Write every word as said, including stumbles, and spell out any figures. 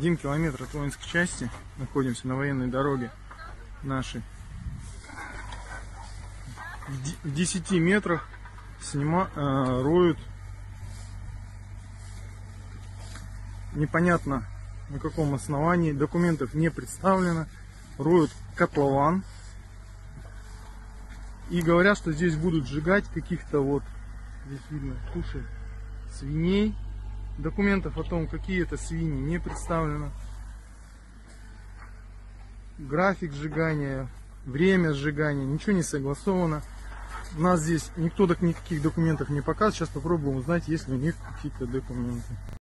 Один километр от воинской части. Находимся на военной дороге нашей. В десяти метрах снима, э, роют непонятно на каком основании, документов не представлено, роют котлован и говорят, что здесь будут сжигать каких-то, вот здесь видно туши свиней. Документов о том, какие это свиньи, не представлено. График сжигания, время сжигания, ничего не согласовано. У нас здесь никто никаких документов не показывает. Сейчас попробуем узнать, есть ли у них какие-то документы.